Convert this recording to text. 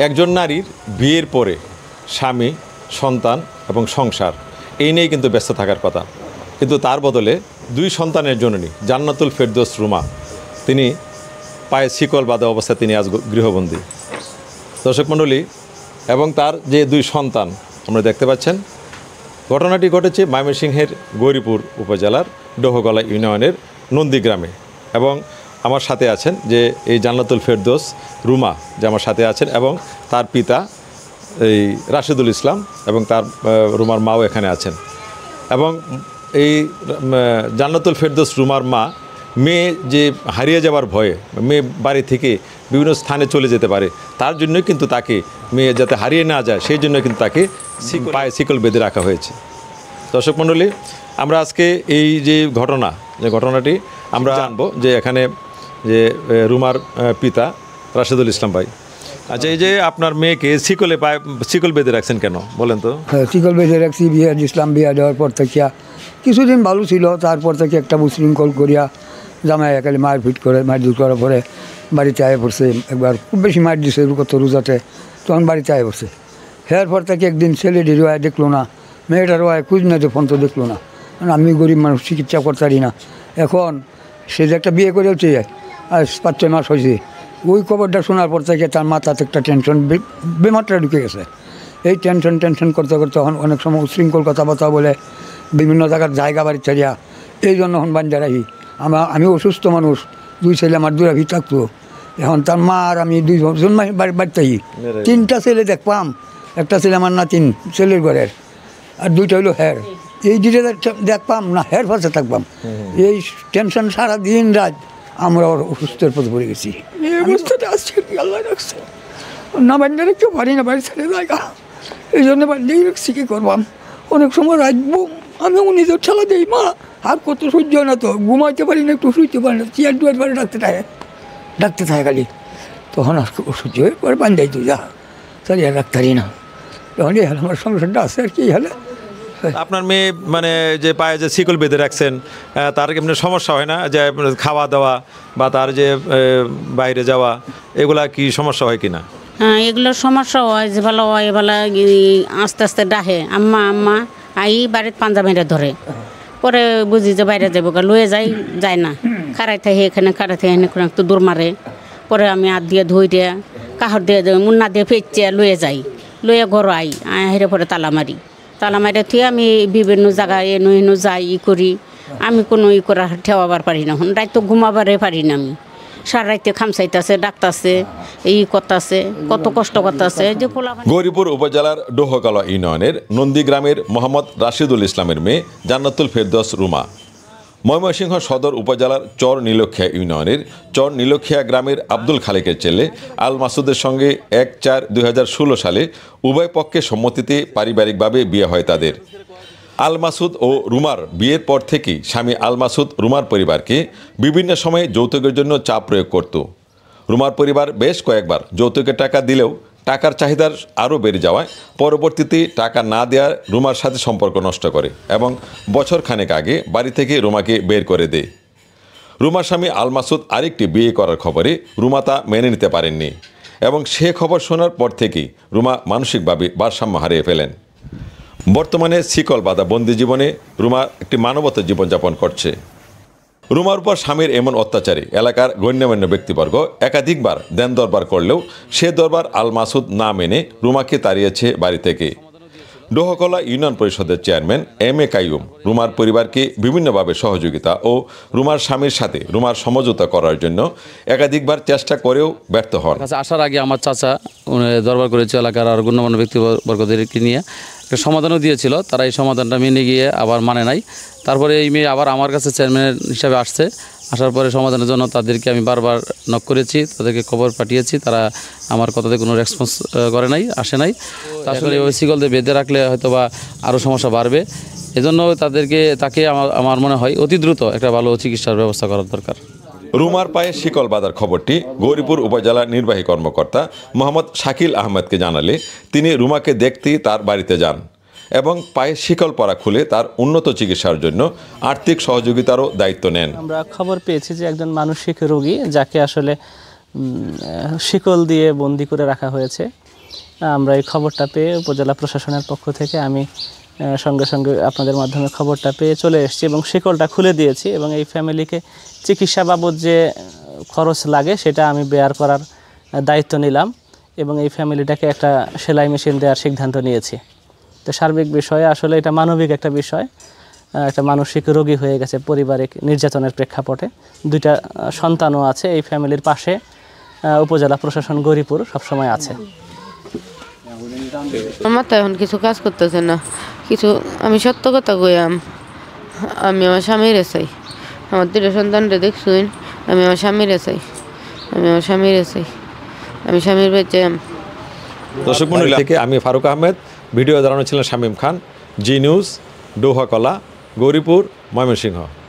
একজন নারীর বিয়ের পরে স্বামী, সন্তান এবং সংসার এই নিয়েই কিন্তু ব্যস্ত থাকার কথা, কিন্তু তার বদলে 2 সন্তানের জননী জান্নাতুল ফেরদৌস রুমা তিনি পায়ে শিকল বাঁধা অবস্থায় তিনি আজ গৃহবন্দী। দর্শক মণ্ডলী, এবং তার যে 2 সন্তান আমরা দেখতে পাচ্ছেন, ঘটনাটি ঘটেছে ময়মনসিংহের গৌরীপুর উপজেলার ডোহগলা ইউনিয়নের নন্দীগ্রামে। এবং আমার সাথে আছেন যে এই জান্নাতুল ফেরদৌস রুমা যে আমার সাথে আছেন, এবং তার পিতা এই রাশেদুল ইসলাম এবং তার রুমার মাও এখানে আছেন। এবং এই জান্নাতুল ফেরদৌস রুমার মা মেয়ে যে হারিয়ে যাওয়ার ভয়ে মেয়ে বাড়ি থেকে বিভিন্ন স্থানে চলে যেতে পারে, তার জন্যই কিন্তু তাকে মেয়ে যাতে হারিয়ে না যায় সেই জন্য কিন্তু তাকে পায়ে শিকল বেঁধে রাখা হয়েছে। দর্শক মণ্ডলী, আমরা আজকে এই যে ঘটনাটি আমরা জানবো যে এখানে যে রুমার পিতা রাশেদুল ইসলাম ভাই, আচ্ছা, এই যে আপনার মেয়েকে শিকল বেঁধে রাখছেন কেন বলেন তো? হ্যাঁ, শিকল বেঁধে রাখছি বিয়ে দিয়েছিলাম। বিয়ে দেওয়ার পর থেকে কিছুদিন ভালো ছিল, তারপর থেকে একটা উশৃঙ্খল করিয়া জামাই একালে মারপিট করে মারধর করার পরে বাড়িতে আয়ে পড়ছে। একবার খুব বেশি মার দিছে কত রোজাতে, তখন বাড়িতে আয়ে পড়ছে। এরপর থেকে একদিন ছেলেটিরও আয় দেখলো না, মেয়েটারও আয় খুঁজ না, ফোন তো দেখলো না। আমি গরিব মানুষ, চিকিৎসা করতে পারি না। এখন সে যে একটা বিয়ে করেছে আজ 5-6 মাস হয়েছে, ওই খবরটা শোনার পর থেকে তার মাথাতে একটা টেনশন বেমাত্রা ঢুকে গেছে। এই টেনশন করতে করতে তখন অনেক সময় উশৃঙ্খল কথাবার্তা বলে বিভিন্ন জায়গা বাড়ি ছাড়িয়া, এই জন্য এখন বান্ধা রাখি। আমি অসুস্থ মানুষ, 2 ছেলে আমার দূরাভি থাকতো। এখন তার মা আর আমি 2 জন বাড়িতে 3টা ছেলে দেখপাম। একটা ছেলে আমার নাতিন ছেলের ঘরের, আর 2টা হইলো হের। এই 2টা দেখপাম না, হের পাশে থাকবাম। এই টেনশন সারা দিন রাত আমরা অসুস্থের পথে পড়ে গেছি। এই অবস্থাটা আজকে আল্লাহ রাখছে না, বান্ধা রাখতে পারি না, বাড়ি ছেড়ে জায়গা। এই জন্য বান্ধেই রাখছি, কী করবাম। অনেক সময় রাখবো আমি নিজের ঠেলা দিই, মা আর কত সহ্য না, তো ঘুমাইতে পারি না, একটু শুইতে পারি না, চেয়ার দুয়ার পারে ডাকতে থাকে খালি। তখন আর সহ্য হয়ে পরে বান্ধাই তুই যা চালিয়ে রাখতে পারি না। তখন এই হলে আমার সংসারটা আছে আর কি হলে। আপনার মেয়ে মানে যে পায়ে যে শিকল বেঁধে রাখছেন, তার এমনি সমস্যা হয় না যে খাওয়া দাওয়া বা তার যে বাইরে যাওয়া, এগুলা কি সমস্যা হয় কিনা? হ্যাঁ, এগুলোর সমস্যা হয়, যে ভালো হয় এবেলা আস্তে আস্তে ডাহে আম্মা আম্মা, আই বাড়ির পাঞ্জা মেরে ধরে, পরে বুঝি যে বাইরে যাবো, লয়ে যায় না, খাড়াই থাকে এখানে, খাড়াই থাকে এখানে, একটু দূর মারে। পরে আমি হাত দিয়ে ধুই দিয়ে কাহর দিয়ে মুন্না দিয়ে ফেঁচে লয়ে যাই, লয়ে ঘর আই হেরে পরে তালা মারি থুয়ে আমি বিভিন্ন জায়গায় এনু যাই করি। আমি কোনো করা ঠেওয়াবার পারি না, রাত তো ঘুমাবারে পারি না। আমি সারা রাইতে খামসাইতেছে, ডাকতেছে, এই করতেছে, কত কষ্ট করতেছে। যে গৌরীপুর উপজেলার ডোহগলা ইউনিয়নের নন্দীগ্রামের মোহাম্মদ রাশেদুল ইসলামের মেয়ে জান্নাতুল ফেরদৌস রুমা ময়মনসিংহ সদর উপজেলার চর নীলক্ষিয়া ইউনিয়নের চর নীলক্ষিয়া গ্রামের আব্দুল খালেকের ছেলে আল মাসুদের সঙ্গে 1/4/2016 সালে উভয় পক্ষের সম্মতিতে পারিবারিকভাবে বিয়ে হয় তাদের। আল মাসুদ ও রুমার বিয়ের পর থেকেই স্বামী আল মাসুদ রুমার পরিবারকে বিভিন্ন সময়ে যৌতুকের জন্য চাপ প্রয়োগ করত। রুমার পরিবার বেশ কয়েকবার যৌতুকের টাকা দিলেও টাকার চাহিদা আরও বেড়ে যাওয়ায় পরবর্তীতে টাকা না দেওয়ার রুমার সাথে সম্পর্ক নষ্ট করে এবং বছরখানেক আগে বাড়ি থেকে রুমাকে বের করে দেয়। রুমার স্বামী আল মাসুদ আরেকটি বিয়ে করার খবরে রুমা তা মেনে নিতে পারেননি এবং সে খবর শোনার পর থেকেই রুমা মানসিকভাবে ভারসাম্য হারিয়ে ফেলেন। বর্তমানে শিকল বাঁধা বন্দি জীবনে রুমা একটি মানবতা জীবনযাপন করছে। রুমার উপর স্বামীর এমন অত্যাচারে এলাকার গণ্যমান্য ব্যক্তিবর্গ একাধিকবার দেন দরবার করলেও সে দরবার আল মাসুদ না মেনে রুমাকে তাড়িয়েছে বাড়ি থেকে। ডোহগলা ইউনিয়ন পরিষদের চেয়ারম্যান MA কাইয়ুম রুমার পরিবারকে বিভিন্নভাবে সহযোগিতা ও রুমার স্বামীর সাথে রুমার সমঝোতা করার জন্য একাধিকবার চেষ্টা করেও ব্যর্থ হন। আসার আগে আমার চাচা দরবার করেছে, এলাকার আর গণ্যমান্য ব্যক্তিবর্গদেরকে নিয়ে একটা সমাধানও দিয়েছিল, তারা এই সমাধানটা মেনে গিয়ে আবার মানে নাই। তারপরে এই মেয়ে আবার আমার কাছে চেয়ারম্যান হিসাবে আসার পরে সমাধানের জন্য তাদেরকে আমি বারবার নক করেছি, তাদেরকে খবর পাঠিয়েছি, তারা আমার কথাতে কোনো রেসপন্স করে নাই, আসে নাই। আসলে ওই শিকল দিয়ে বেঁধে রাখলে হয়তো বা আরও সমস্যা বাড়বে, এজন্য তাকে আমার মনে হয় অতি দ্রুত একটা ভালো চিকিৎসার ব্যবস্থা করার দরকার। রুমার পায়ে শিকল বাঁধার খবরটি গৌরীপুর উপজেলা নির্বাহী কর্মকর্তা মোহাম্মদ শাকিল আহমেদকে জানালে তিনি রুমাকে দেখতে তার বাড়িতে যান এবং পায়ে শিকল পরা খুলে তার উন্নত চিকিৎসার জন্য আর্থিক সহযোগিতারও দায়িত্ব নেন। আমরা খবর পেয়েছি যে একজন মানসিক রোগী যাকে আসলে শিকল দিয়ে বন্দি করে রাখা হয়েছে, আমরা এই খবরটা পেয়ে উপজেলা প্রশাসনের পক্ষ থেকে আমি সঙ্গে সঙ্গে আপনাদের মাধ্যমে খবরটা পেয়ে চলে এসেছি এবং শিকলটা খুলে দিয়েছি এবং এই ফ্যামিলিকে চিকিৎসা বাবদ যে খরচ লাগে সেটা আমি বেয়ার করার দায়িত্ব নিলাম এবং এই ফ্যামিলিটাকে একটা সেলাই মেশিন দেওয়ার সিদ্ধান্ত নিয়েছি। তো সার্বিক বিষয়ে আসলে এটা মানবিক একটা বিষয়, একটা মানসিক রোগী হয়ে গেছে পারিবারিক নির্যাতনের প্রেক্ষাপটে, 2টা সন্তানও আছে। এই ফ্যামিলির পাশে উপজেলা প্রশাসন গৌরীপুর সবসময় আছে। আমার তো এখন কিছু কাজ করতেছে না কিছু, আমি সত্য কথা কইয়াম, আমি আমার স্বামীরে চাই, আমার 2টা সন্তানরে দেখছুন, আমি আমার স্বামীরে চাই, আমি আমার স্বামীরে চাই, আমি স্বামীর বেঁচে। দর্শক মণ্ডলী থেকে আমি ফারুক আহমেদ, ভিডিও দাঁড়ানো ছিলেন শামীম খান, জি নিউজ, ডোহাকলা, গৌরীপুর, ময়মনসিংহ।